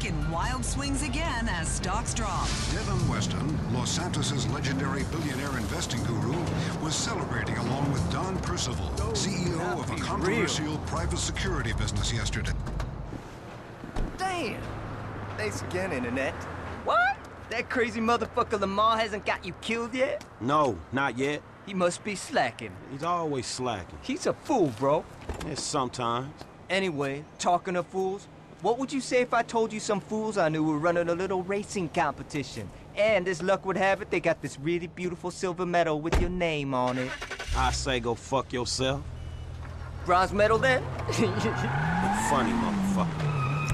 taking wild swings again as stocks drop. Devin Weston, Los Santos' legendary billionaire investing guru, was celebrating along with Don Percival, CEO of a controversial private security business yesterday. Damn! Thanks again, Internet. What? That crazy motherfucker Lamar hasn't got you killed yet? No, not yet. He must be slacking. He's always slacking. He's a fool, bro. Yeah, sometimes. Anyway, talking of fools, what would you say if I told you some fools I knew were running a little racing competition? And as luck would have it, they got this really beautiful silver medal with your name on it. I say go fuck yourself. Bronze medal then? Funny motherfucker.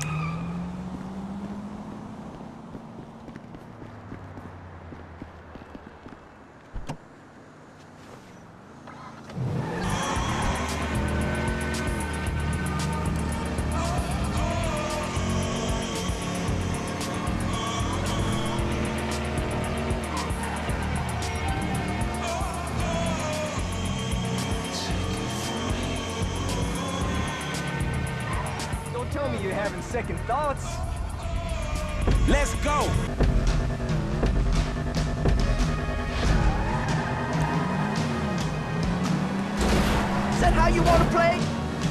Tell me you're having second thoughts. Let's go! Is that how you want to play?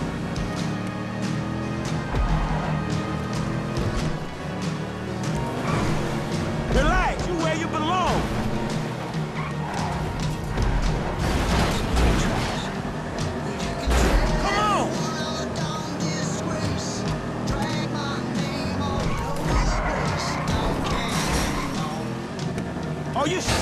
Relax, you where you belong! Are you